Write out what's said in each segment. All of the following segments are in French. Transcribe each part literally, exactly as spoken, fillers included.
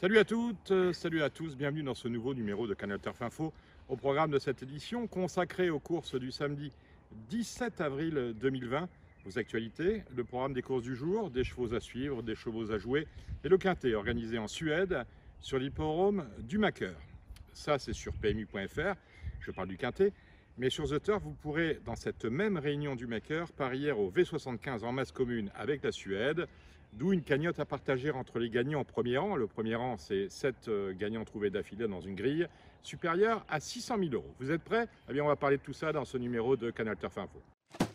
Salut à toutes, euh, salut à tous, bienvenue dans ce nouveau numéro de Canal Turf Info. Au programme de cette édition consacrée aux courses du samedi dix-sept avril deux mille vingt. Aux actualités, le programme des courses du jour, des chevaux à suivre, des chevaux à jouer et le quintet organisé en Suède sur l'hippodrome du Maker. Ça c'est sur P M U point F R, je parle du quintet. Mais sur The Turf, vous pourrez, dans cette même réunion du Maker, parier au V soixante-quinze en masse commune avec la Suède, d'où une cagnotte à partager entre les gagnants en premier rang. Le premier rang, c'est sept gagnants trouvés d'affilée dans une grille supérieure à six cent mille euros. Vous êtes prêts? Eh bien, on va parler de tout ça dans ce numéro de Canal Turf Info.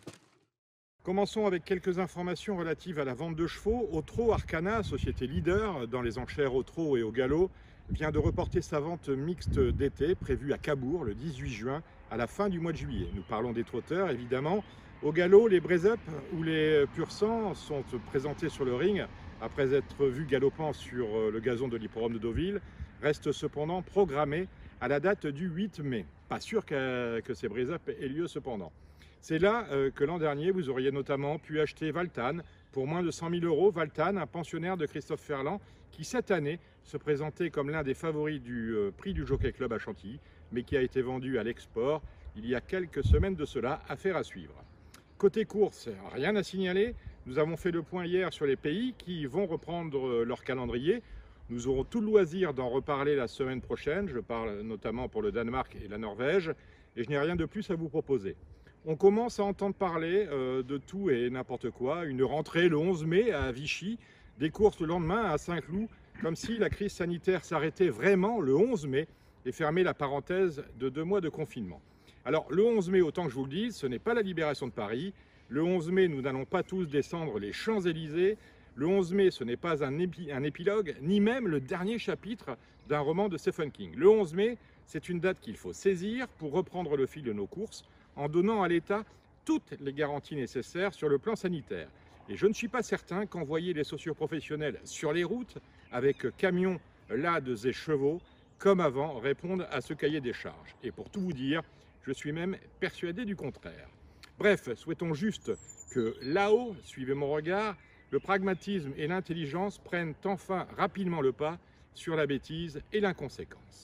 Commençons avec quelques informations relatives à la vente de chevaux. Au Trot, Arcana, société leader dans les enchères au trot et au galop, vient de reporter sa vente mixte d'été prévue à Cabourg le dix-huit juin à la fin du mois de juillet. Nous parlons des trotteurs évidemment. Au galop, les break-up ou les pur sang sont présentés sur le ring après être vus galopant sur le gazon de l'hippodrome de Deauville, restent cependant programmés à la date du huit mai. Pas sûr que, que ces break-up aient lieu cependant. C'est là euh, que l'an dernier, vous auriez notamment pu acheter Valtan pour moins de cent mille euros. Valtan, un pensionnaire de Christophe Ferland, qui cette année se présentait comme l'un des favoris du euh, prix du Jockey Club à Chantilly, mais qui a été vendu à l'export il y a quelques semaines de cela. Affaire à suivre. Côté course, rien à signaler. Nous avons fait le point hier sur les pays qui vont reprendre leur calendrier. Nous aurons tout le loisir d'en reparler la semaine prochaine. Je parle notamment pour le Danemark et la Norvège. Et je n'ai rien de plus à vous proposer. On commence à entendre parler euh, de tout et n'importe quoi. Une rentrée le onze mai à Vichy, des courses le lendemain à Saint-Cloud, comme si la crise sanitaire s'arrêtait vraiment le onze mai et fermait la parenthèse de deux mois de confinement. Alors le onze mai, autant que je vous le dise, ce n'est pas la libération de Paris. Le onze mai, nous n'allons pas tous descendre les Champs-Élysées. Le onze mai, ce n'est pas un, épi un épilogue, ni même le dernier chapitre d'un roman de Stephen King. Le onze mai, c'est une date qu'il faut saisir pour reprendre le fil de nos courses, en donnant à l'État toutes les garanties nécessaires sur le plan sanitaire. Et je ne suis pas certain qu'envoyer les socioprofessionnels sur les routes avec camions, lades et chevaux, comme avant, répondent à ce cahier des charges. Et pour tout vous dire, je suis même persuadé du contraire. Bref, souhaitons juste que là-haut, suivez mon regard, le pragmatisme et l'intelligence prennent enfin rapidement le pas sur la bêtise et l'inconséquence.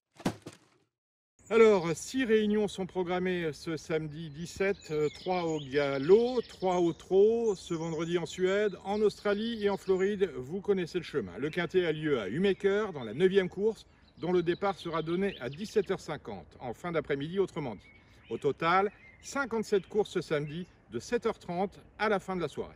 Alors, six réunions sont programmées ce samedi dix-sept, trois au galop, trois au trot, ce vendredi en Suède, en Australie et en Floride, vous connaissez le chemin. Le quintet a lieu à Humaker, dans la neuvième course, dont le départ sera donné à dix-sept heures cinquante, en fin d'après-midi autrement dit. Au total, cinquante-sept courses ce samedi, de sept heures trente à la fin de la soirée.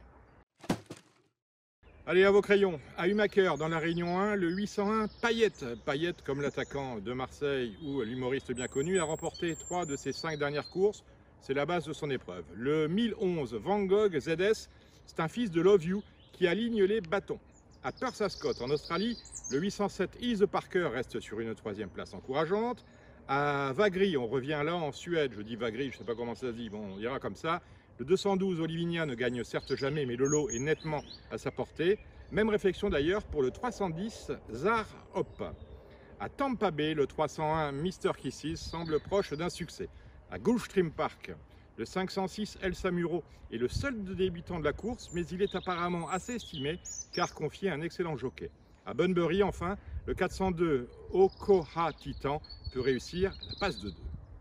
Allez, à vos crayons. À Humaker, dans la Réunion un, le huit cent un Payette. Payette, comme l'attaquant de Marseille ou l'humoriste bien connu, a remporté trois de ses cinq dernières courses. C'est la base de son épreuve. Le mille onze Van Gogh Z S, c'est un fils de Love You qui aligne les bâtons. À Perth Ascot, en Australie, le huit cent sept Ease Parker reste sur une troisième place encourageante. À Vagry, on revient là en Suède, je dis Vagry, je ne sais pas comment ça se dit, bon, on ira comme ça. Le deux cent douze Olivinia ne gagne certes jamais, mais le lot est nettement à sa portée. Même réflexion d'ailleurs pour le trois cent dix Zar Hop. À Tampa Bay, le trois cent un Mister Kisses semble proche d'un succès. À Gulfstream Park, le cinq cent six El Samuro est le seul débutant de la course, mais il est apparemment assez estimé car confié à un excellent jockey. À Bunbury, enfin, le quatre cent deux Okoha Titan peut réussir la passe de deux.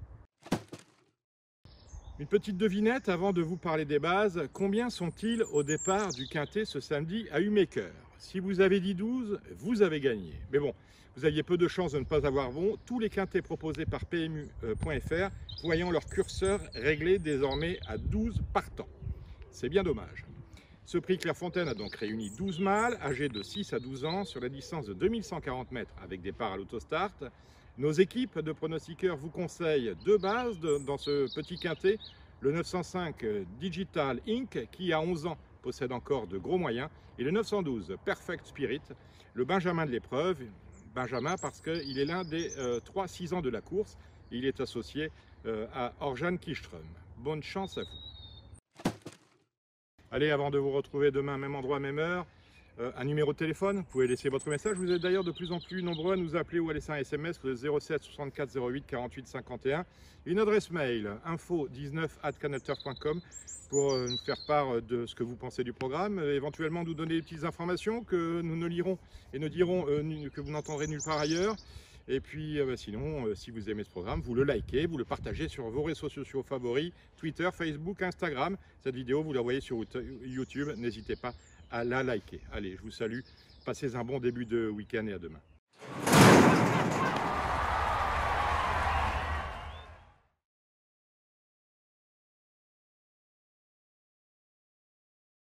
Une petite devinette avant de vous parler des bases. Combien sont-ils au départ du quintet ce samedi à Humaker? Si vous avez dit douze, vous avez gagné. Mais bon, vous aviez peu de chances de ne pas avoir bon. Tous les quintets proposés par P M U point F R voyant leur curseur réglé désormais à douze partants. C'est bien dommage. Ce prix Clairefontaine a donc réuni douze mâles âgés de six à douze ans sur la distance de deux mille cent quarante mètres avec départ à l'autostart. Nos équipes de pronostiqueurs vous conseillent deux bases de, dans ce petit quintet. Le neuf cent cinq Digital Inc qui à onze ans possède encore de gros moyens et le neuf cent douze Perfect Spirit, le Benjamin de l'épreuve. Benjamin parce qu'il est l'un des euh, trois six ans de la course et il est associé euh, à Orjan Kiström. Bonne chance à vous. Allez, avant de vous retrouver demain, même endroit, même heure, euh, un numéro de téléphone, vous pouvez laisser votre message. Vous êtes d'ailleurs de plus en plus nombreux à nous appeler ou à laisser un S M S, le zéro sept soixante-quatre zéro huit quarante-huit cinquante et un. Une adresse mail, info dix-neuf arobase canalturf point com, pour euh, nous faire part de ce que vous pensez du programme, euh, éventuellement nous donner des petites informations que nous ne lirons et ne dirons euh, que vous n'entendrez nulle part ailleurs. Et puis euh, bah, sinon, euh, si vous aimez ce programme, vous le likez, vous le partagez sur vos réseaux sociaux favoris, Twitter, Facebook, Instagram. Cette vidéo, vous la voyez sur YouTube, n'hésitez pas à la liker. Allez, je vous salue, passez un bon début de week-end et à demain.